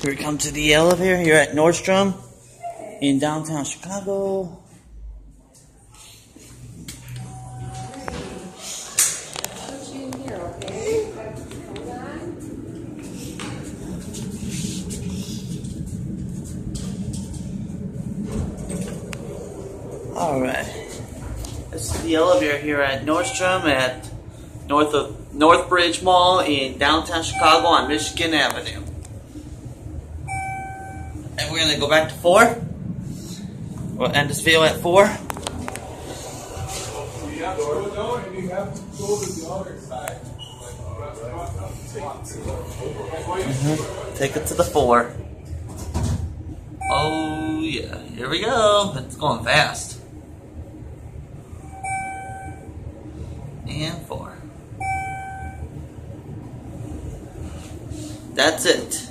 Here we come to the elevator here at Nordstrom in downtown Chicago. Alright. This is the elevator here at Nordstrom at Northbridge Mall in downtown Chicago on Michigan Avenue. And we're gonna go back to 4. We'll end this video at 4. Take it to the 4. Oh yeah, here we go. It's going fast. And 4. That's it.